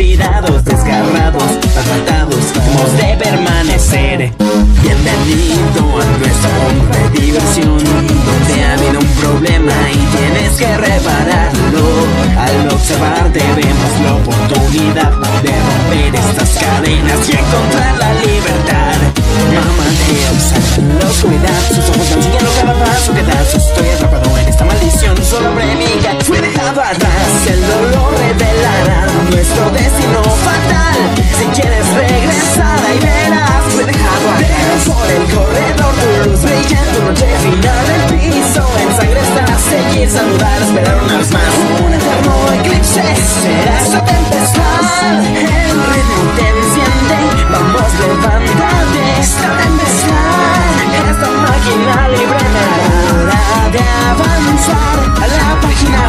olvidados, desgarrados, maltratados, hemos de permanecer. Bienvenido a nuestro mundo de diversión, donde ha habido un problema y tienes que repararlo. Al observarte vemos la oportunidad de romper estas cadenas y encontrar la libertad. Mamá de observa la oscuridad, sus ojos van siguiendo cada paso que das. Estoy atrapado en esta maldición sobre mi vida. Fui dejado atrás, el dolor revelará nuestro destino fatal. Si quieres regresar ahí verás, fui dejado atrás por el corredor, tu luz brillando, noche final, el piso en sangre está. Seguir, saludar, esperar una vez más. Un eterno eclipse será esta tempestad. El ritmo te enciende, vamos, levántate. Esta tempestad, esta máquina libre me hará de avanzar a la página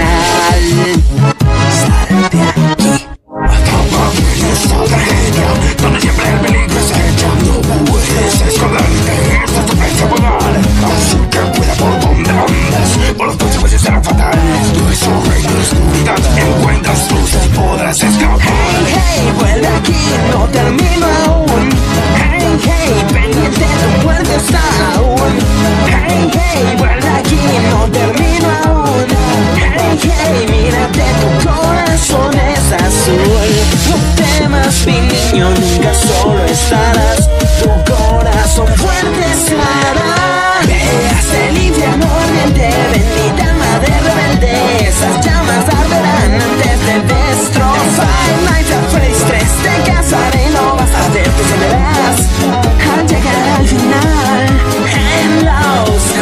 final. Sal de aquí, atrápame en esta tragedia, donde siempre el peligro es hecho. No puedes esconderte, esta es tu principal. Así que cuida por donde andes, por las consecuencias serán fatales. Nuestro reino de oscuridad, encuentras luz y podrás escapar. Hey, hey, vuelve aquí, no termino aún. Hey, hey, pendiente, tu muerte está aún. Hey, hey, vuelve aquí, no termino aún. Hey, hey, mírate, tu corazón es azul. No temas, mi niño, nunca solo estarás. Tu corazón fuerte estará. Veas el infierno ardiente, bendita alma de rebelde. Esas llamas arderán antes de destrozar. Night at Freddy's 3, te casaré, no vas a ver que se verás. Al llegar al final, en la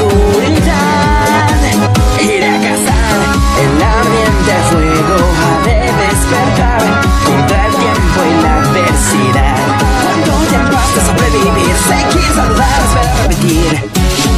oscuridad, iré a cazar el ardiente fuego, ha de despertar contra el tiempo y la adversidad. Cuánto tiempo has de sobrevivir, seguir, saludar, esperar, repetir.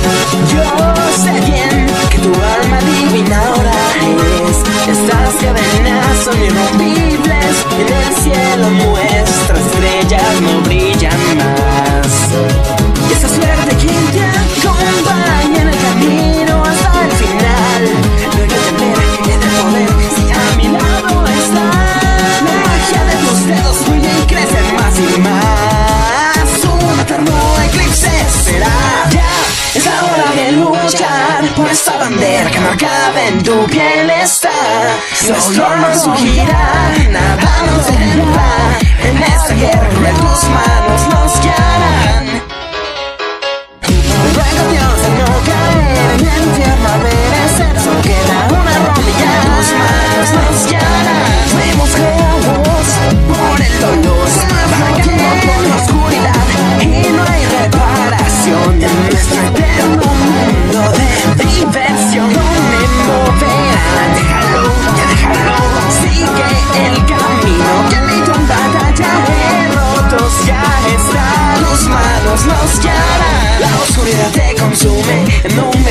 Yo sé bien que tu alma divina ahora es. Estas cadenas son irrompibles, en el cielo nuestras estrellas no brillan más. Y esa suerte quien te acompaña en el camino hasta el final. No hay que temer en el poder si a mi lado está. La magia de tus dedos fluye y crece más y más. Un eterno eclipse será. Ya es la hora de luchar por esta bandera que marcada en tu piel está. Nuestro honor surgirá, nada nos detendrá. En esta guerra cruel tus manos nos guiarán. Ruego a Dios de no caer en el infierno a merecer. Solo queda una rodilla, tus manos nos guiarán. Fuimos creados por el dolor, por la oscuridad, y no hay reparación en nuestro eterno mundo de diversión. No me moverán, déjalo, ya déjalo. Sigue el camino que ni tu batalla derrotos ya está. Tus manos nos guiarán. La oscuridad te consume, no me